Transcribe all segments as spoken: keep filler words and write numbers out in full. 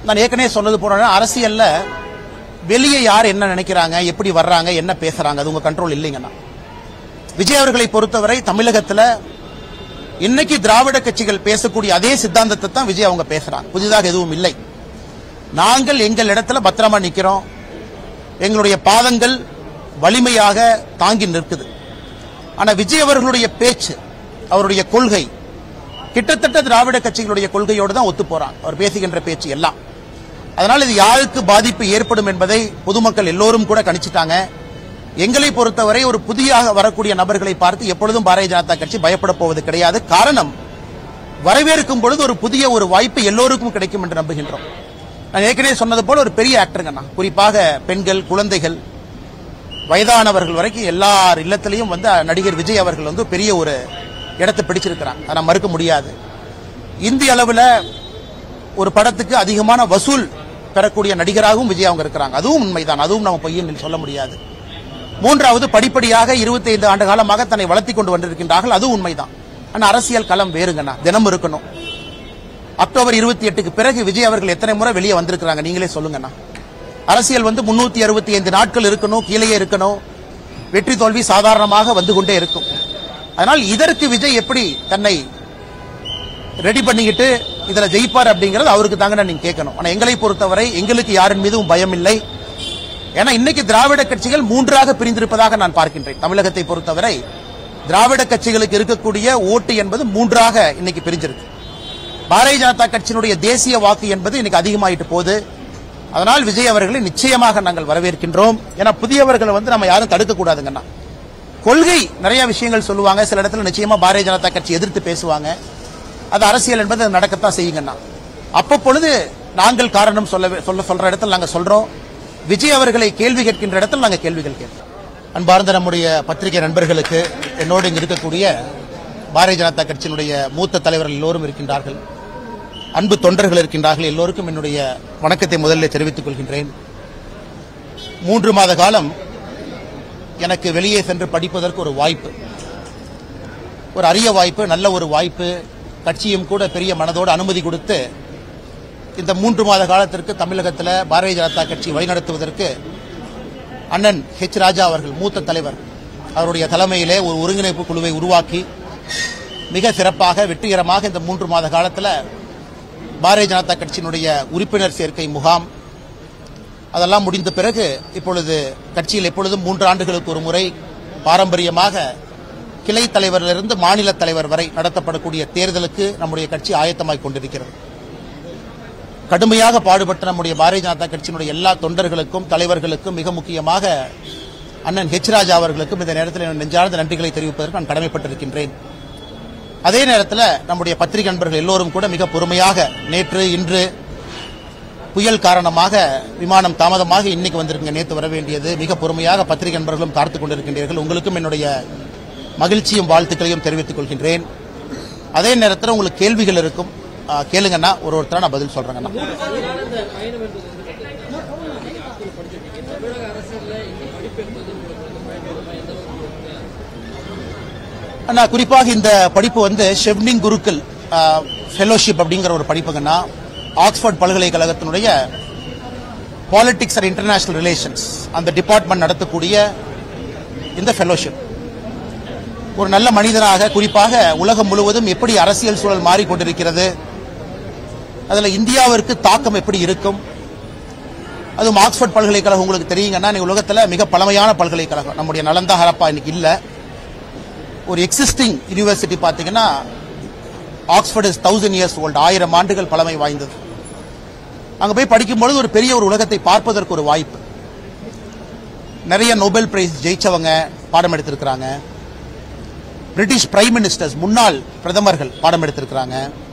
நான் ஏற்கனவே சொன்னது போற அரசியல்ல வெளியே யார் என்ன நினைக்கிறாங்க, எப்படி வர்றாங்க, என்ன பேசுறாங்க, அது உங்க கண்ட்ரோல் இல்லைங்கண்ணா. விஜய் அவர்களை பொறுத்தவரை தமிழகத்தில் இன்னைக்கு திராவிட கட்சிகள் பேசக்கூடிய அதே சித்தாந்தத்தை தான் விஜய் அவங்க பேசுறாங்க. புதிதாக எதுவும் இல்லை. நாங்கள் எங்கள் இடத்துல பத்திரமா நிக்கிறோம். எங்களுடைய பாதங்கள் வலிமையாக தாங்கி நிற்குது. ஆனா விஜய் அவர்களுடைய பேச்சு, அவருடைய கொள்கை கிட்டத்தட்ட திராவிட கட்சிகளுடைய கொள்கையோடு தான் ஒத்து போறாங்க அவர் பேசுகின்ற பேச்சு எல்லாம். அதனால் இது யாருக்கு பாதிப்பு ஏற்படும் என்பதை பொதுமக்கள் எல்லோரும் கூட கணிச்சிட்டாங்க. எங்களை பொறுத்தவரை ஒரு புதியாக வரக்கூடிய நபர்களை பார்த்து எப்பொழுதும் பாரதிய ஜனதா கட்சி பயப்பட போவது கிடையாது. காரணம், வரவேற்கும் பொழுது ஒரு புதிய ஒரு வாய்ப்பு எல்லோருக்கும் கிடைக்கும் என்று நம்புகின்றோம். நான் ஏற்கனவே சொன்னது போல ஒரு பெரிய ஆக்டருங்கண்ணா. குறிப்பாக பெண்கள், குழந்தைகள், வயதானவர்கள் வரைக்கும் எல்லார் இல்லத்திலையும் வந்து நடிகர் விஜய் அவர்கள் வந்து பெரிய ஒரு இடத்தை பிடிச்சிருக்கிறாங்க. அதை மறுக்க முடியாது. இந்திய அளவில் ஒரு படத்துக்கு அதிகமான வசூல் பெறக்கூடிய நடிகராகவும் விஜய் அவங்க இருக்கிறாங்க. அதுவும் உண்மைதான். அதுவும் நம்ம பொய்ன்னு சொல்ல முடியாது. மூன்றாவது, படிப்படியாக இருபத்தி ஐந்து ஆண்டு காலமாக தன்னை வளர்த்தி கொண்டு வந்திருக்கின்றார்கள். அதுவும் உண்மைதான். ஆனால் அரசியல் களம் வேறுங்கண்ணா. தினம் இருக்கணும். அக்டோபர் இருபத்தி எட்டுக்கு பிறகு விஜய் அவர்கள் எத்தனை முறை வெளியே வந்திருக்கிறாங்க நீங்களே சொல்லுங்கண்ணா. அரசியல் வந்து முன்னூத்தி அறுபத்தி ஐந்து நாட்கள் இருக்கணும், கீழே இருக்கணும். வெற்றி தோல்வி சாதாரணமாக வந்து கொண்டே இருக்கும். அதனால் இதற்கு விஜய் எப்படி தன்னை ரெடி பண்ணிக்கிட்டு இதுல ஜெயிப்பார் அப்படிங்கிறது அவருக்கு தாங்க நீங்க கேட்கணும். ஆனா எங்களை பொறுத்தவரை எங்களுக்கு யாரின் மீதும் பயம் இல்லை. ஏன்னா இன்னைக்கு திராவிட கட்சிகள் மூன்றாக பிரிந்திருப்பதாக நான் பார்க்கின்றேன். தமிழகத்தை பொறுத்தவரை திராவிட கட்சிகளுக்கு இருக்கக்கூடிய ஓட்டு என்பது மூன்றாக இன்னைக்கு பிரிஞ்சிருக்கு. பாரதிய ஜனதா கட்சியினுடைய தேசிய வாக்கு என்பது இன்னைக்கு அதிகமாயிட்டு போகுது. அதனால் விஜய் அவர்களை நிச்சயமாக நாங்கள் வரவேற்கின்றோம். ஏன்னா புதியவர்களை வந்து நம்ம யாரும் தடுக்க கூடாதுங்கண்ணா. கொள்கை நிறைய விஷயங்கள் சொல்லுவாங்க. சில இடத்துல நிச்சயமா பாரதிய ஜனதா கட்சி எதிர்த்து பேசுவாங்க. அது அரசியல் என்பது நடக்கத்தான் செய்யுங்கண்ணா. அப்பொழுது நாங்கள் காரணம் சொல்ல சொல்ல சொல்ற இடத்துல நாங்கள் சொல்றோம். விஜய் அவர்களை கேள்வி கேட்கின்ற இடத்தில் நாங்கள் கேள்விகள் கேட்கிறோம். அன்பார்ந்த நம்முடைய பத்திரிகை நண்பர்களுக்கு, என்னோடு இங்கு இருக்கக்கூடிய பாரதிய ஜனதா கட்சியினுடைய மூத்த தலைவர்கள் எல்லோரும் இருக்கின்றார்கள், அன்பு தொண்டர்கள் இருக்கின்றார்கள். எல்லோருக்கும் என்னுடைய வணக்கத்தை முதலில் தெரிவித்துக் கொள்கின்றேன். மூன்று மாத காலம் எனக்கு வெளியே சென்று படிப்பதற்கு ஒரு வாய்ப்பு, ஒரு அரிய வாய்ப்பு, நல்ல ஒரு வாய்ப்பு. கட்சியும் கூட பெரிய மனதோடு அனுமதி கொடுத்து இந்த மூன்று மாத காலத்திற்கு தமிழகத்தில் பாரதிய ஜனதா கட்சி வழிநடத்துவதற்கு அண்ணன் ஹெச் ராஜா அவர்கள், மூத்த தலைவர், அவருடைய தலைமையிலே ஒரு ஒருங்கிணைப்பு குழுவை உருவாக்கி மிக சிறப்பாக வெற்றிகரமாக இந்த மூன்று மாத காலத்தில் பாரதிய ஜனதா கட்சியினுடைய உறுப்பினர் சேர்க்கை முகாம் அதெல்லாம் முடிந்த பிறகு இப்பொழுது கட்சியில் எப்பொழுதும் மூன்று ஆண்டுகளுக்கு ஒரு முறை பாரம்பரியமாக கிளை தலைவரிலிருந்து மாநில தலைவர் வரை நடத்தப்படக்கூடிய தேர்தலுக்கு நம்முடைய கட்சி ஆயத்தமாகிக் கொண்டிருக்கிறது. கடுமையாக பாடுபட்ட நம்முடைய பாரதிய ஜனதா கட்சியினுடைய எல்லா தொண்டர்களுக்கும் தலைவர்களுக்கும் மிக முக்கியமாக அண்ணன் ஹெச் ராஜா அவர்களுக்கும் இந்த நேரத்தில் நெஞ்சார்ந்த நன்றிகளை தெரிவிப்பதற்கு நான் கடமைப்பட்டிருக்கின்றேன். அதே நேரத்தில் நம்முடைய பத்திரிகை நண்பர்கள் எல்லோரும் கூட மிக பொறுமையாக நேற்று இன்று புயல் காரணமாக விமானம் தாமதமாக இன்னைக்கு வந்திருக்குங்க, நேற்று வர வேண்டியது. மிக பொறுமையாக பத்திரிகை நண்பர்களும் காத்துக் கொண்டிருக்கின்றீர்கள். உங்களுக்கும் என்னுடைய மகிழ்ச்சியும் வாழ்த்துக்களையும் தெரிவித்துக் கொள்கின்றேன். அதே நேரத்தில் உங்களுக்கு கேள்விகள் இருக்கும், கேளுங்கண்ணா. ஒரு ஒருத்தர நான் பதில் சொல்றேங்கண்ணா. அண்ணா, குறிப்பாக இந்த படிப்பு வந்து ஷெவ்னிங் குருக்குல் ஃபெலோஷிப் அப்படிங்கிற ஒரு படிப்புங்கண்ணா. ஆக்ஸ்போர்ட் பல்கலைக்கழகத்தினுடைய பாலிடிக்ஸ் அண்ட் இன்டர்நேஷனல் ரிலேஷன்ஸ் அந்த டிபார்ட்மெண்ட் நடத்தக்கூடிய இந்த ஃபெலோஷிப் ஒரு நல்ல மனிதனாக, குறிப்பாக உலகம் முழுவதும் எப்படி அரசியல் சூழல் மாறிக்கொண்டிருக்கிறது, அதில் இந்தியாவிற்கு தாக்கம் எப்படி இருக்கும், அதுவும் ஆக்ஸ்போர்ட் பல்கலைக்கழகம் உங்களுக்கு தெரியுங்கன்னா, நீங்க உலகத்தில் மிக பழமையான பல்கலைக்கழகம். நம்முடைய நலந்தா ஹரப்பா இன்னைக்கு இல்லை. ஒரு எக்ஸிஸ்டிங் யூனிவர்சிட்டி பார்த்தீங்கன்னா Oxford is thousand years old, ஆயிரம் ஆண்டுகள் பழமை வாய்ந்தது. அங்கே போய் படிக்கும்பொழுது ஒரு பெரிய ஒரு உலகத்தை பார்ப்பதற்கு ஒரு வாய்ப்பு. நிறைய நோபல் பிரைஸ் ஜெயிச்சவங்க பாடம் எடுத்திருக்கிறாங்க. பிரிட்டிஷ் பிரைம் மினிஸ்டர்ஸ், முன்னாள் பிரதமர்கள் பாடம் எடுத்திருக்கிறாங்க.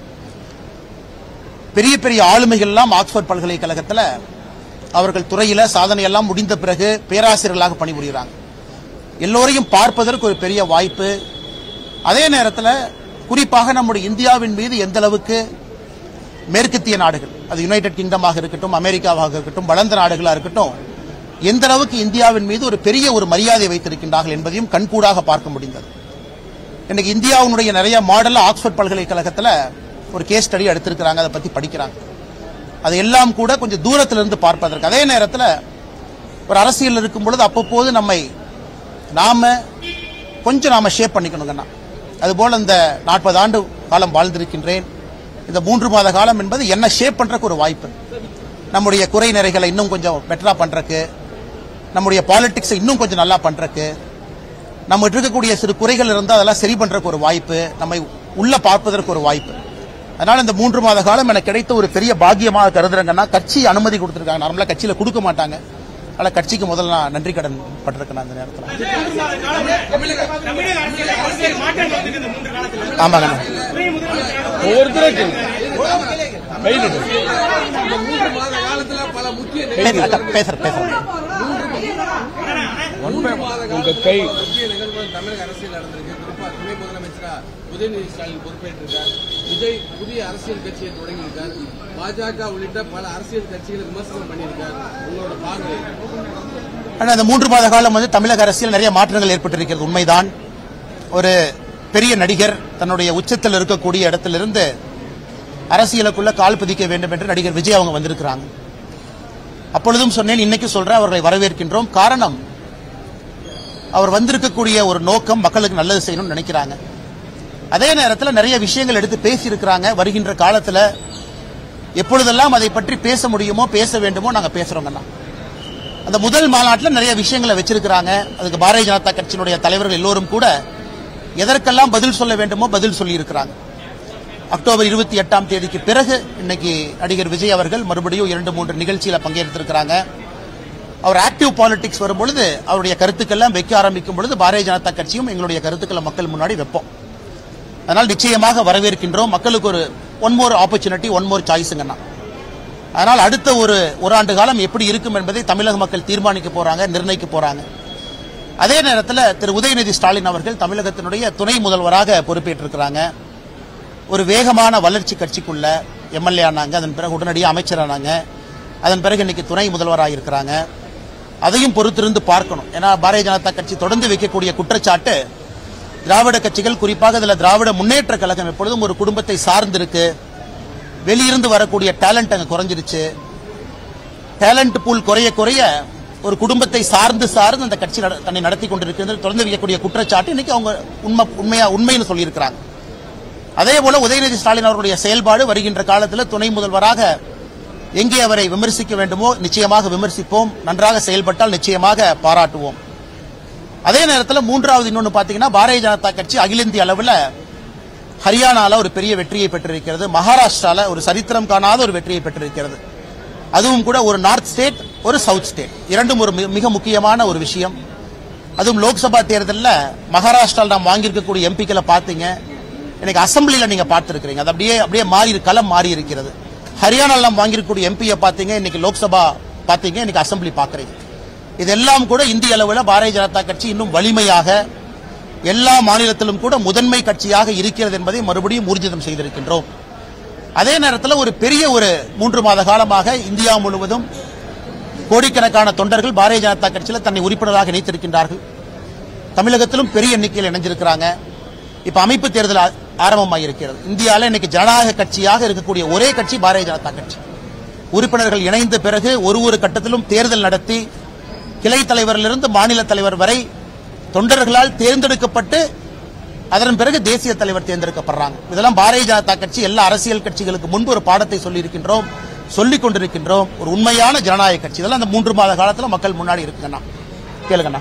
பெரிய பெரிய ஆளுமைகள் எல்லாம் ஆக்ஸ்போர்ட் பல்கலைக்கழகத்தில் அவர்கள் துறையில சாதனையெல்லாம் முடிந்த பிறகு பேராசிரியர்களாக பணிபுரிகிறாங்க. எல்லோரையும் பார்ப்பதற்கு ஒரு பெரிய வாய்ப்பு. அதே நேரத்தில் குறிப்பாக நம்முடைய இந்தியாவின் மீது எந்த அளவுக்கு மேற்கத்திய நாடுகள், அது யுனைடெட் கிங்டமாக இருக்கட்டும், அமெரிக்காவாக இருக்கட்டும், வளர்ந்த நாடுகளாக இருக்கட்டும், எந்த அளவுக்கு இந்தியாவின் மீது ஒரு பெரிய ஒரு மரியாதை வைத்திருக்கின்றார்கள் என்பதையும் கண்கூடாக பார்க்க முடிந்தது. இன்னைக்கு இந்தியாவுடைய நிறைய மாடல் ஆக்ஸ்போர்ட் பல்கலைக்கழகத்தில் ஒரு கேஸ் ஸ்டடி எடுத்திருக்கிறாங்க, அதை பற்றி படிக்கிறாங்க. அது எல்லாம் கூட கொஞ்சம் தூரத்திலிருந்து பார்ப்பதற்கு. அதே நேரத்தில் ஒரு அரசியல் இருக்கும் பொழுது அப்பப்போது நம்மை நாம கொஞ்சம் நாம ஷேப் பண்ணிக்கணுங்கண்ணா. அதுபோல இந்த நாற்பது ஆண்டு காலம் வாழ்ந்திருக்கின்றேன். இந்த மூன்று மாத காலம் என்பது என்ன ஷேப் பண்றதுக்கு ஒரு வாய்ப்பு. நம்முடைய குறை நிறைகளை இன்னும் கொஞ்சம் பெட்டரா பண்றதுக்கு, நம்முடைய பாலிடிக்ஸை இன்னும் கொஞ்சம் நல்லா பண்றதுக்கு, நம்ம இருக்கக்கூடிய சிறு குறைகள் இருந்தால் அதெல்லாம் சரி பண்றதுக்கு ஒரு வாய்ப்பு, நம்மை உள்ள பார்ப்பதற்கு ஒரு வாய்ப்பு. அதனால இந்த மூன்று மாத காலம் எனக்கு கிடைத்த ஒரு பெரிய பாக்கியமாக கருதுறேங்கன்னா, கட்சி அனுமதி கொடுத்திருக்காங்க. நார்மலா கட்சியில கொடுக்க மாட்டாங்க. அதனால கட்சிக்கு முதல்ல நான் நன்றி கடன் பட்டிருக்கேன் அந்த நேரத்தில். ஆமாங்க பேசுற பேசுற தமிழக அரசியல் நடந்திருக்கு. குறிப்பா துணை முதலமைச்சரா உதயநிதி ஸ்டாலின் பொறுப்பேற்றிருக்கார். விஜய் புதிய அரசியல் கட்சியை தொடங்கியிருக்கார். பாஜக உள்ளிட்ட பல அரசியல் கட்சிகளை விமர்சனம் பண்ணியிருக்கார். உங்களோட பார்வை? இந்த மூன்று மாத காலம் வந்து தமிழக அரசியல் நிறைய மாற்றங்கள் ஏற்பட்டிருக்கிறது, உண்மைதான். ஒரு பெரிய நடிகர் தன்னுடைய உச்சத்தில் இருக்கக்கூடிய இடத்திலிருந்து அரசியலுக்குள்ள கால் பதிக்க வேண்டும் என்று நடிகர் விஜய் அவங்க வந்திருக்கிறாங்க. அப்பொழுதும் சொன்னேன், இன்னைக்கு சொல்றேன், அவர்களை வரவேற்கின்றோம். காரணம், அவர் வந்திருக்கக்கூடிய ஒரு நோக்கம் மக்களுக்கு நல்லது செய்யணும்னு நினைக்கிறாங்க. அதே நேரத்தில் நிறைய விஷயங்கள் எடுத்து பேசியிருக்கிறாங்க. வருகின்ற காலத்தில் எப்பொழுதெல்லாம் அதை பற்றி பேச முடியுமோ பேச வேண்டுமோ நாங்க பேசுறோங்கண்ணா. அந்த முதல் மாநாட்டில் நிறைய விஷயங்களை வச்சிருக்கிறாங்க. அதுக்கு பாரதிய ஜனதா கட்சியினுடைய தலைவர்கள் எல்லோரும் கூட எதற்கெல்லாம் பதில் சொல்ல வேண்டுமோ பதில் சொல்லி இருக்கிறாங்க. அக்டோபர் இருபத்தி எட்டாம் தேதிக்கு பிறகு இன்னைக்கு நடிகர் விஜய் அவர்கள் மறுபடியும் இரண்டு மூன்று நிகழ்ச்சியில பங்கேற்றிருக்கிறாங்க. அவர் ஆக்டிவ் பாலிடிக்ஸ் வரும்பொழுது அவருடைய கருத்துக்கெல்லாம் வைக்க ஆரம்பிக்கும் பொழுது பாரதிய ஜனதா கட்சியும் எங்களுடைய கருத்துக்களை மக்கள் முன்னாடி வைப்போம். அதனால் நிச்சயமாக வரவேற்கின்றோம். மக்களுக்கு ஒரு one more opportunity, one more சாய்ஸுங்கண்ணா. அதனால் அடுத்த ஒரு ஒரு ஆண்டு காலம் எப்படி இருக்கும் என்பதை தமிழக மக்கள் தீர்மானிக்க போறாங்க, நிர்ணயிக்க போறாங்க. அதே நேரத்தில் திரு உதயநிதி ஸ்டாலின் அவர்கள் தமிழகத்தினுடைய துணை முதல்வராக பொறுப்பேற்றிருக்கிறாங்க. ஒரு வேகமான வளர்ச்சி கட்சிக்குள்ள எம்எல்ஏ ஆனாங்க, அதன் பிறகு உடனடியாக அமைச்சரானாங்க, அதன் பிறகு இன்னைக்கு துணை முதல்வராக இருக்கிறாங்க. அதையும் பொறுத்திருந்து பார்க்கணும். ஏன்னா பாரதிய ஜனதா கட்சி தொடர்ந்து வைக்கக்கூடிய குற்றச்சாட்டு, திராவிட கட்சிகள் குறிப்பாக இதில் திராவிட முன்னேற்ற கழகம் எப்பொழுதும் ஒரு குடும்பத்தை சார்ந்திருக்கு, வெளியிருந்து வரக்கூடிய டேலண்ட் அங்கே குறைஞ்சிருச்சு, டேலண்ட் பூல் குறைய குறைய ஒரு குடும்பத்தை சார்ந்து சார்ந்து அந்த கட்சி தன்னை நடத்தி கொண்டிருக்கிறது தொடர்ந்து வைக்கக்கூடிய குற்றச்சாட்டு இன்னைக்கு அவங்க உண்மை உண்மையா உண்மைன்னு சொல்லியிருக்கிறாங்க. அதே போல உதயநிதி ஸ்டாலின் அவர்களுடைய செயல்பாடு வருகின்ற காலத்தில் துணை முதல்வராக எங்கே அவரை விமர்சிக்க வேண்டுமோ நிச்சயமாக விமர்சிப்போம், நன்றாக செயல்பட்டால் நிச்சயமாக பாராட்டுவோம். அதே நேரத்தில் மூன்றாவது இன்னொன்று பார்த்தீங்கன்னா, பாரதிய ஜனதா கட்சி அகில இந்திய அளவில் ஹரியானால ஒரு பெரிய வெற்றியை பெற்றிருக்கிறது, மகாராஷ்டிரால ஒரு சரித்திரம் காணாத ஒரு வெற்றியை பெற்றிருக்கிறது. அதுவும் கூட ஒரு நார்த் ஸ்டேட், ஒரு சவுத் ஸ்டேட், இரண்டும் ஒரு மிக முக்கியமான ஒரு விஷயம். அதுவும் லோக்சபா தேர்தலில் மகாராஷ்டிராவில் நாம் வாங்கியிருக்கக்கூடிய எம்பிக்களை பார்த்தீங்க, இன்னைக்கு அசம்பிளியில் நீங்க பார்த்திருக்கிறீங்க, அது அப்படியே அப்படியே மாறி களம் மாறி இருக்கிறது. ஹரியானாவில் நாம் வாங்கியிருக்கக்கூடிய எம்பியை பார்த்தீங்க, இன்னைக்கு லோக்சபா பார்த்தீங்க, இன்னைக்கு அசம்பிளி பார்க்குறீங்க. இதெல்லாம் கூட இந்திய அளவில் பாரதிய ஜனதா கட்சி இன்னும் வலிமையாக எல்லா மாநிலத்திலும் கூட முதன்மை கட்சியாக இருக்கிறது என்பதை மறுபடியும் ஊர்ஜிதம் செய்திருக்கின்றோம். அதே நேரத்தில் ஒரு பெரிய ஒரு மூன்று மாத காலமாக இந்தியா முழுவதும் கோடிக்கணக்கான தொண்டர்கள் பாரதிய ஜனதா கட்சியில் தன்னை உறுப்பினராக இணைத்திருக்கின்றார்கள். தமிழகத்திலும் பெரிய எண்ணிக்கையில் இணைஞ்சிருக்கிறாங்க. இப்ப அமைப்பு தேர்தல் ஆரம்பமாயிருக்கிறது. இந்தியாவில் இன்னைக்கு ஜனநாயக கட்சியாக இருக்கக்கூடிய ஒரே கட்சி பாரதிய ஜனதா கட்சி. உறுப்பினர்கள் இணைந்த பிறகு ஒரு ஒரு கட்டத்திலும் தேர்தல் நடத்தி கிளை தலைவரிலிருந்து மாநில தலைவர் வரை தொண்டர்களால் தேர்ந்தெடுக்கப்பட்டு அதன் பிறகு தேசிய தலைவர் தேர்ந்தெடுக்கப்படுறாங்க. இதெல்லாம் பாரதிய ஜனதா கட்சி எல்லா அரசியல் கட்சிகளுக்கு முன்பு ஒரு பாடத்தை சொல்லி இருக்கின்றோம், சொல்லிக் கொண்டிருக்கின்றோம். ஒரு உண்மையான ஜனநாயக கட்சி. இதெல்லாம் அந்த மூன்று மாத காலத்தில் மக்கள் முன்னாடி இருக்குங்கண்ணா. கேளுங்கண்ணா.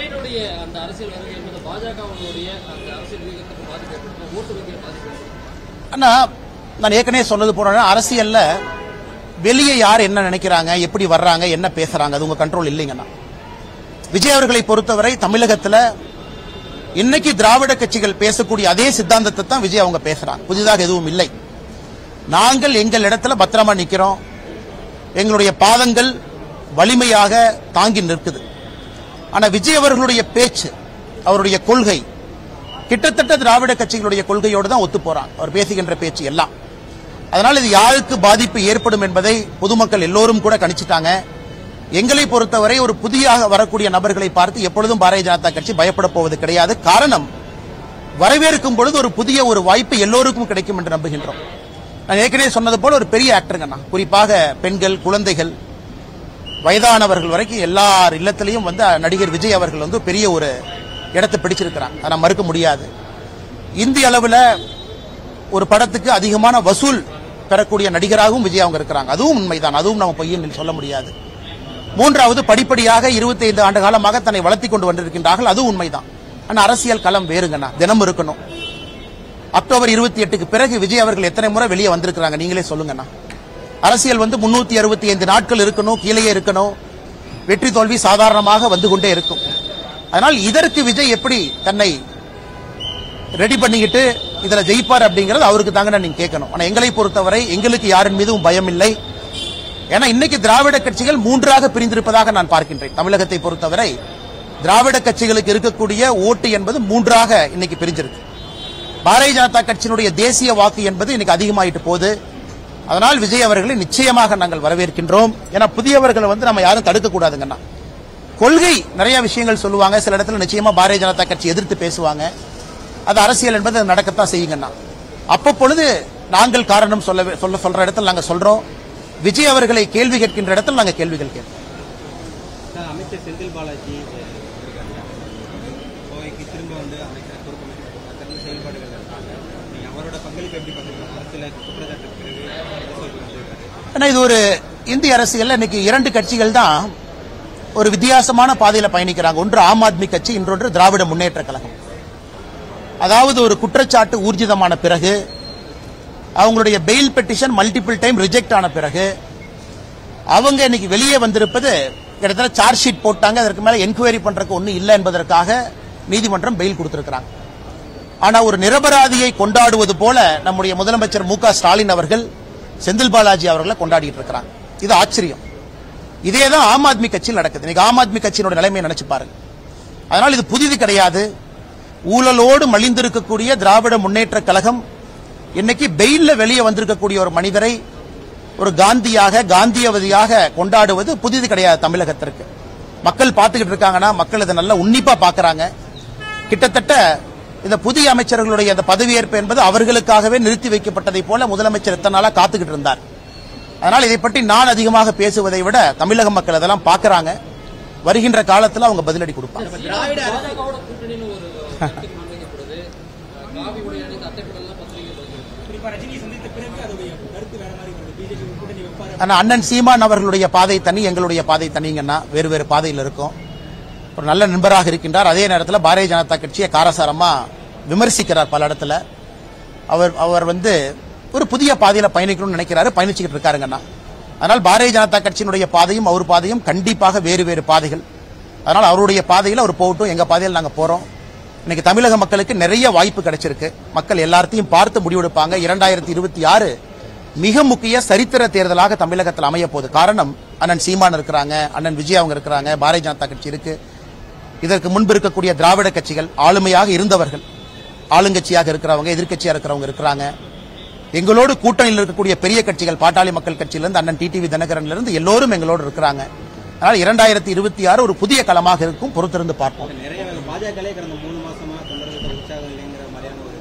அண்ணா, நான் ஏற்கனவே சொன்னது போன அரசியல்ல வெளியே யார் என்ன நினைக்கிறாங்க, எப்படி வர்றாங்க, என்ன பேசுறாங்க, அது உங்க கண்ட்ரோல் இல்லைங்கண்ணா. விஜய் அவர்களை பொறுத்தவரை தமிழகத்தில் இன்னைக்கு திராவிட கட்சிகள் பேசக்கூடிய அதே சித்தாந்தத்தை தான் விஜய் அவங்க பேசுறாங்க. புதிதாக எதுவும் இல்லை. நாங்கள் எங்கள் இடத்துல பத்திரமா நிக்கிறோம். எங்களுடைய பாதங்கள் வலிமையாக தாங்கி நிற்குது. ஆனா விஜய் அவர்களுடைய பேச்சு, அவருடைய கொள்கை கிட்டத்தட்ட திராவிட கட்சிகளுடைய கொள்கையோடு தான் ஒத்து போறாங்க அவர் பேசுகின்ற பேச்சு எல்லாம். அதனால் இது யாருக்கு பாதிப்பு ஏற்படும் என்பதை பொதுமக்கள் எல்லோரும் கூட கணிச்சிட்டாங்க. எங்களை பொறுத்தவரை ஒரு புதிய வரக்கூடிய நபர்களை பார்த்து எப்பொழுதும் பாரதிய ஜனதா கட்சி பயப்பட போவது கிடையாது. காரணம், வரவேற்கும் பொழுது ஒரு புதிய ஒரு வாய்ப்பு எல்லோருக்கும் கிடைக்கும் என்று நம்புகின்றோம். நான் ஏற்கனவே சொன்னது போல ஒரு பெரிய ஆக்டருங்கண்ணா. குறிப்பாக பெண்கள், குழந்தைகள், வயதானவர்கள் வரைக்கும் எல்லார் இல்லத்திலையும் வந்து நடிகர் விஜய் அவர்கள் வந்து பெரிய ஒரு இடத்தை பிடிச்சிருக்கிறாங்க. அதை மறுக்க முடியாது. இந்திய அளவில் ஒரு படத்துக்கு அதிகமான வசூல் பெறக்கூடிய நடிகராகவும் விஜய் அவங்க இருக்கிறாங்க. அதுவும் உண்மைதான். அதுவும் நம்ம பொய்ன்னு சொல்ல முடியாது. மூன்றாவது, படிப்படியாக இருபத்தி ஐந்து ஆண்டு காலமாக தன்னை வளர்த்தி கொண்டு வந்திருக்கின்றார்கள். அதுவும் உண்மைதான். ஆனால் அரசியல் களம் வேறுங்கண்ணா. தினம் இருக்கணும். அக்டோபர் இருபத்தி எட்டுக்கு பிறகு விஜய் அவர்கள் எத்தனை முறை வெளியே வந்திருக்கிறாங்க நீங்களே சொல்லுங்கண்ணா. அரசியல் வந்து முன்னூத்தி அறுபத்தி ஐந்து நாட்கள் இருக்கணும், கீழே இருக்கணும். வெற்றி தோல்வி சாதாரணமாக வந்து கொண்டே இருக்கும். அதனால் இதற்கு விஜய் எப்படி தன்னை ரெடி பண்ணிக்கிட்டு இதுல ஜெயிப்பார் அப்படிங்கிறது அவருக்கு தாங்க நீங்க கேட்கணும். ஆனா எங்களை பொறுத்தவரை எங்களுக்கு யாரின் மீதும் பயம் இல்லை. ஏன்னா இன்னைக்கு திராவிட கட்சிகள் மூன்றாக பிரிந்திருப்பதாக நான் பார்க்கின்றேன். தமிழகத்தை பொறுத்தவரை திராவிட கட்சிகளுக்கு இருக்கக்கூடிய ஓட்டு என்பது மூன்றாக இன்னைக்கு பிரிஞ்சிருக்கு. பாரதிய ஜனதா கட்சியினுடைய தேசிய வாக்கு என்பது இன்னைக்கு அதிகமாயிட்டு போகுது. அதனால் விஜய் அவர்களை நிச்சயமாக நாங்கள் வரவேற்கின்றோம். ஏன்னா புதியவர்களை வந்து நம்ம யாரும் தடுக்க கூடாதுங்கண்ணா. கொள்கை நிறைய விஷயங்கள் சொல்லுவாங்க. சில இடத்துல நிச்சயமா பாரதிய ஜனதா கட்சி எதிர்த்து பேசுவாங்க. அது அரசியல் என்பது நடக்கத்தான் செய்யுங்கண்ணா. அப்பப்பொழுது நாங்கள் காரணம் சொல்ல சொல்ல சொல்ற இடத்துல நாங்க சொல்றோம். விஜய் அவர்களை கேள்வி கேட்கின்ற இடத்தில் நாங்கள் கேள்விகள் கேட்போம். அமைச்சர் செந்தில் பாலாஜி திரும்ப வந்து செயல்பாடுகள் அவரோட பங்களிப்பு எப்படி ஏன்னா இது ஒரு இந்திய அரசியல். இன்னைக்கு இரண்டு கட்சிகள் தான் ஒரு வித்தியாசமான பாதையில் பயணிக்கிறாங்க. ஒன்று ஆம் ஆத்மி கட்சி, இன்னொன்று திராவிட முன்னேற்ற கழகம். அதாவது ஒரு குற்றச்சாட்டு ஊர்ஜிதமான பிறகு, அவங்களுடைய bail petition multiple time reject ஆன பிறகு, அவங்க இன்னைக்கு வெளியே வந்திருப்பது கிட்டத்தட்ட சார்ஜ் ஷீட் போட்டாங்க. அதற்கு மேல என்கொயரி பண்றதுக்கு ஒன்றும் இல்லை என்பதற்காக நீதிமன்றம் பெயில் கொடுத்திருக்கிறாங்க. ஆனா ஒரு நிரபராதியை கொண்டாடுவது போல நம்முடைய முதலமைச்சர் மு க ஸ்டாலின் அவர்கள் செந்தில் பாலாஜி அவர்களை கொண்டாடிட்டு இருக்கிறாங்க. இது ஆச்சரியம். இதேதான் ஆம் ஆத்மி கட்சியில் நடக்குது. இன்னைக்கு ஆம் ஆத்மி கட்சியினுடைய நிலைமையை நினைச்சு பாருங்க. அதனால் இது புதிது கிடையாது. ஊழலோடு மலிந்திருக்கக்கூடிய திராவிட முன்னேற்ற கழகம் இன்னைக்கு பெயில்ல வெளியே வந்திருக்கக்கூடிய ஒரு மனிதரை ஒரு காந்தியாக, காந்தியவதியாக கொண்டாடுவது புதிது கிடையாது தமிழகத்திற்கு. மக்கள் பார்த்துக்கிட்டு இருக்காங்கன்னா மக்கள் இதை நல்லா உன்னிப்பா பாக்குறாங்க. கிட்டத்தட்ட இந்த புதிய அமைச்சர்களுடைய அந்த பதவியேற்பு என்பது அவர்களுக்காகவே நிறுத்தி வைக்கப்பட்டதை போல முதலமைச்சர் எத்தனை நாளா காத்துக்கிட்டு இருந்தார். அதனால் இதை பற்றி நான் அதிகமாக பேசுவதை விட தமிழக மக்கள் அதெல்லாம் பாக்குறாங்க. வருகின்ற காலத்தில் அவங்க பதிலடி கொடுப்பாங்க. அண்ணன் சீமான் அவர்களுடைய பாதை தனி, எங்களுடைய பாதை தனிங்கன்னா வேறு வேறு பாதையில் இருக்கும். ஒரு நல்ல நண்பராக இருக்கின்றார். அதே நேரத்தில் பாரதிய ஜனதா கட்சியை காரசாரமா விமர்சிக்கிறார் பல இடத்துல. அவர் அவர் வந்து ஒரு புதிய பாதையில பயணிக்கணும்னு நினைக்கிறாரு, பயணிச்சுக்கிட்டு இருக்காருங்கண்ணா. அதனால் பாரதிய ஜனதா கட்சியினுடைய பாதையும் அவர் பாதையும் கண்டிப்பாக வேறு வேறு பாதைகள். அதனால் அவருடைய பாதையில் அவர் போகட்டும், எங்க பாதையில் நாங்க போறோம். இன்னைக்கு தமிழக மக்களுக்கு நிறைய வாய்ப்பு கிடைச்சிருக்கு. மக்கள் எல்லாத்தையும் பார்த்து முடிவெடுப்பாங்க. இரண்டாயிரத்தி இருபத்தி ஆறு மிக முக்கிய சரித்திர தேர்தலாக தமிழகத்தில் அமைய போகுது. காரணம், அண்ணன் சீமான் இருக்கிறாங்க, அண்ணன் விஜய் அவங்க இருக்கிறாங்க, பாரதிய ஜனதா கட்சி இருக்கு. இதற்கு முன்பு இருக்கக்கூடிய திராவிட கட்சிகள் ஆளுமையாக இருந்தவர்கள், ஆளுங்கட்சியாக இருக்கிறவங்க, எதிர்கட்சியாக இருக்கிறவங்க இருக்கிறாங்க. எங்களோடு கூட்டணியில் இருக்கக்கூடிய பெரிய கட்சிகள், பாட்டாளி மக்கள் கட்சியிலிருந்து அண்ணன் டிடிவி தினகரன்ல இருந்து எல்லோரும் எங்களோடு இருக்கிறாங்க. அதனால் இரண்டாயிரத்தி இருபத்தி ஆறு ஒரு புதிய களமாக இருக்கும். பொறுத்திருந்து பார்ப்போம். பாஜகலே கடந்த மூணு மாசமா தொண்டர்களுக்கு உற்சாகம் இல்லைங்கிற மாதிரியான ஒரு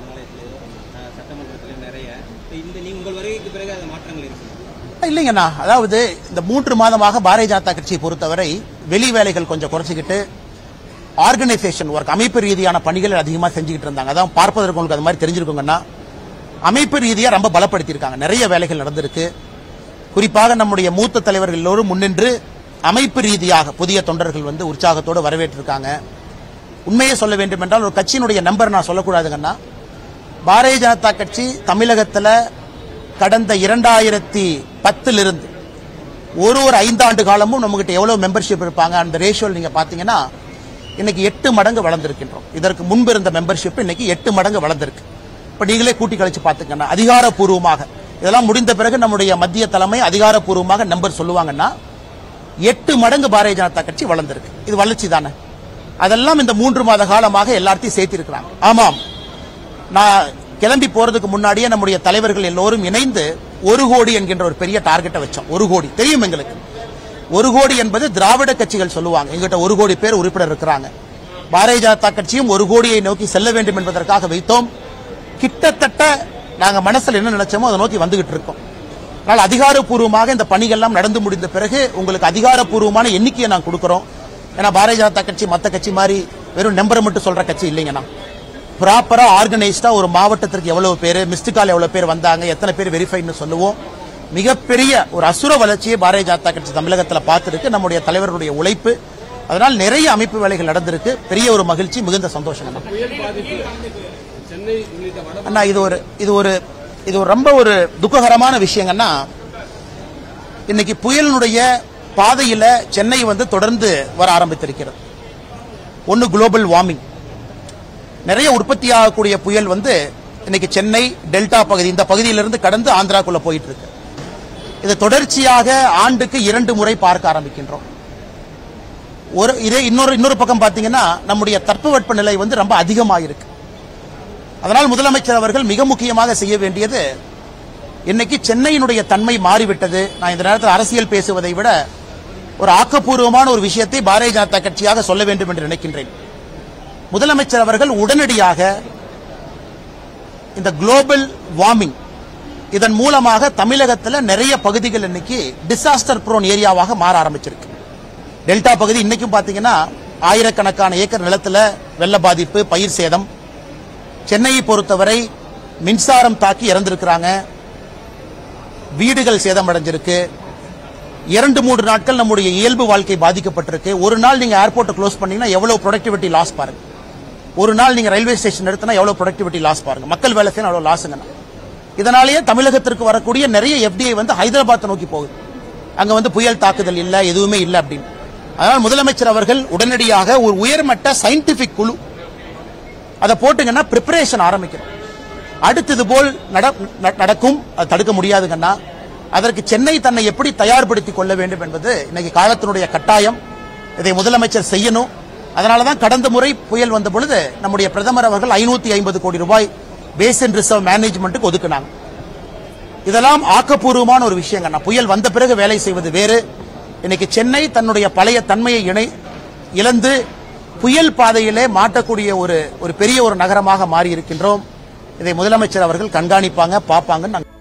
சட்டமன்றத்தில் நிறைய இந்த நீங்க உங்கள் வருகைக்கு பிறகு அந்த மாற்றங்கள் இருக்கு இல்லைங்கண்ணா. அதாவது இந்த மூன்று மாதமாக பாரதிய ஜனதா கட்சியை பொறுத்தவரை வெளி வேலைகள் கொஞ்சம் குறைச்சிக்கிட்டு ஆர்கனைசேஷன் ஒர்க், அமைப்பு ரீதியான பணிகள் அதிகமாக செஞ்சுக்கிட்டு இருந்தாங்க. அதான் பார்ப்பதற்கு உங்களுக்கு அது மாதிரி தெரிஞ்சிருக்குங்கன்னா அமைப்பு ரீதியாக ரொம்ப பலப்படுத்தியிருக்காங்க. நிறைய வேலைகள் நடந்திருக்கு. குறிப்பாக நம்முடைய மூத்த தலைவர்கள் எல்லோரும் முன்னின்று அமைப்பு ரீதியாக புதிய தொண்டர்கள் வந்து உற்சாகத்தோடு வரவேற்றிருக்காங்க. உண்மையை சொல்ல வேண்டும் என்றால் ஒரு கட்சியினுடைய நம்பர் நான் சொல்லக்கூடாதுங்கன்னா, பாரதிய ஜனதா கட்சி தமிழகத்தில் கடந்த இரண்டாயிரத்தி பத்திலிருந்து ஒரு ஒரு ஐந்தாண்டு காலமும் நம்மகிட்ட எவ்வளவு மெம்பர்ஷிப் இருப்பாங்க அந்த ரேஷியோ நீங்க பாத்தீங்கன்னா இன்னைக்கு எட்டு மடங்கு வளர்ந்திருக்கின்றோம். இதற்கு முன்பு இருந்த மெம்பர்ஷிப் இன்னைக்கு எட்டு மடங்கு வளர்ந்திருக்கு. இப்ப நீங்களே கூட்டி கழிச்சு பாத்துக்கணும். அதிகாரப்பூர்வமாக இதெல்லாம் முடிந்த பிறகு நம்முடைய மத்திய தலைமை அதிகாரப்பூர்வமாக நம்பர் சொல்லுவாங்கன்னா எட்டு மடங்கு பாரதிய ஜனதா கட்சி வளர்ந்திருக்கு. இது வளர்ச்சி தானே. அதெல்லாம் இந்த மூன்று மாத காலமாக எல்லாத்தையும் சேர்த்து இருக்கிறாங்க. ஆமாம், நான் கிளம்பி போறதுக்கு முன்னாடியே நம்முடைய தலைவர்கள் எல்லோரும் இணைந்து ஒரு கோடி என்கின்ற ஒரு பெரிய டார்கெட்டை வச்சோம். ஒரு கோடி தெரியும் எங்களுக்கு. ஒரு கோடி என்பது திராவிட கட்சிகள் சொல்லுவாங்க. எங்கிட்ட ஒரு கோடி பேர் உறுப்பினர் இருக்கிறாங்க. பாரதிய ஜனதா கட்சியும் ஒரு கோடியை நோக்கி செல்ல வேண்டும் என்பதற்காக வைத்தோம். கிட்டத்தட்ட நாங்க மனசுல என்ன நினைச்சோமோ அதை நோக்கி வந்துகிட்டு இருக்கோம். அதனால் அதிகாரப்பூர்வமாக இந்த பணிகள்லாம் நடந்து முடிந்த பிறகு உங்களுக்கு அதிகாரப்பூர்வமான எண்ணிக்கையை நான் கொடுக்கிறோம். ஏன்னா பாரதிய ஜனதா கட்சி மற்ற கட்சி மாதிரி வெறும் நம்பரை மட்டும் சொல்ற கட்சி இல்லைங்கண்ணா. ப்ராப்பரா ஆர்கனைஸ்டா ஒரு மாவட்டத்திற்கு எவ்வளவு பேர், மிஸ்டு கால் எவ்வளவு பேர் வந்தாங்க, எத்தனை பேர் வெரிஃபைன்னு சொல்லுவோம். மிகப்பெரிய ஒரு அசுர வளர்ச்சியை பாரதிய ஜனதா கட்சி தமிழகத்தில் பார்த்திருக்கு. நம்முடைய தலைவர்களுடைய உழைப்பு. அதனால் நிறைய அமைப்பு வேலைகள் நடந்திருக்கு. பெரிய ஒரு மகிழ்ச்சி, மிகுந்த சந்தோஷம். அண்ணா இது ஒரு இது ஒரு இது ஒரு ரொம்ப ஒரு துக்ககரமான விஷயங்கன்னா, இன்னைக்கு புயலினுடைய பாதையில சென்னை வந்து தொடர்ந்து வர ஆரம்பித்திருக்கிறது. ஒன்னு குளோபல் வார்மிங், நிறைய உற்பத்தி ஆகக்கூடிய புயல் வந்து இன்னைக்கு சென்னை டெல்டா பகுதி இந்த பகுதியிலிருந்து கடந்து ஆந்திராக்குள்ள போயிட்டு இருக்கு. இது தொடர்ச்சியாக ஆண்டுக்கு இரண்டு முறை பார்க்க ஆரம்பிக்கின்றோம். ஒரு இதே இன்னொரு இன்னொரு பக்கம் பாத்தீங்கன்னா நம்முடைய தட்பவெப்ப நிலை வந்து ரொம்ப அதிகமாயிருக்கு. அதனால் முதலமைச்சர் அவர்கள் மிக முக்கியமாக செய்ய வேண்டியது, இன்னைக்கு சென்னையினுடைய தன்மை மாறிவிட்டது. நான் இந்த நேரத்தில் அரசியல் பேசுவதை விட ஒரு ஆக்கப்பூர்வமான ஒரு விஷயத்தை பாரதிய ஜனதா கட்சியாக சொல்ல வேண்டும் என்று நினைக்கின்றேன். முதலமைச்சர் அவர்கள் உடனடியாக இந்த குளோபல் வார்மிங் இதன் மூலமாக தமிழகத்தில் நிறைய பகுதிகள் இன்னைக்கு டிசாஸ்டர் ப்ரோன் ஏரியாவாக மாற ஆரம்பிச்சிருக்கு. டெல்டா பகுதி இன்னைக்கும் பாத்தீங்கன்னா ஆயிரக்கணக்கான ஏக்கர் நிலத்தில் வெள்ள பாதிப்பு, பயிர் சேதம். சென்னையை பொறுத்தவரை மின்சாரம் தாக்கி இறந்திருக்கிறாங்க, வீடுகள் சேதமடைஞ்சிருக்கு. இரண்டு மூன்று நாட்கள் நம்முடைய இயல்பு வாழ்க்கை பாதிக்கப்பட்டிருக்கு. ஒரு நாள் நீங்க ஏர்போர்ட் க்ளோஸ் பண்ணீங்கன்னா எவ்வளவு ப்ரொடக்டிவிட்டி லாஸ் பாருங்க. ஒரு நாள் நீங்க ரயில்வே ஸ்டேஷன் எடுத்தனா எவ்வளவு ப்ரொடக்டிவிட்டி லாஸ் பாருங்க. மக்கள் வேலை செய்யணும் எவ்வளவு லாஸ்ங்க. இதனாலேயே தமிழகத்திற்கு வரக்கூடிய நிறைய எஃப்டிஐ வந்து ஹைதராபாத் நோக்கி போகுது. அங்க வந்து புயல் தாக்குதல் இல்ல, எதுவுமே இல்ல அப்படின்னு. அதனால் முதலமைச்சர் அவர்கள் உடனடியாக ஒரு உயர்மட்ட சயின்டிபிக் குழு அதை போட்டுங்கன்னா பிரிப்பரேஷன் ஆரம்பிக்கிறோம். அடுத்தது போல் நடக்கும், அது தடுக்க முடியாதுங்கன்னா அதற்கு சென்னை தன்னை எப்படி தயார்படுத்திக் கொள்ள வேண்டும் என்பது இன்னைக்கு காலத்தினுடைய கட்டாயம். இதை முதலமைச்சர் செய்யணும். அதனாலதான் கடந்த முறை புயல் வந்த பொழுது நம்முடைய பிரதமர் அவர்கள் ஐநூத்தி ஐம்பது கோடி ரூபாய் பேசின் ரிசர்வ் மேனேஜ்மெண்ட்டுக்கு ஒதுக்கினாங்க. இதெல்லாம் ஆக்கப்பூர்வமான ஒரு விஷயங்க. புயல் வந்த பிறகு வேலை செய்வது வேறு. இன்னைக்கு சென்னை தன்னுடைய பழைய தன்மையை இணை இழந்து புயல் பாதையிலே மாட்டக்கூடிய ஒரு ஒரு பெரிய ஒரு நகரமாக மாறி இருக்கின்றோம். இதை முதலமைச்சர் அவர்கள் கண்காணிப்பாங்க, பார்ப்பாங்க.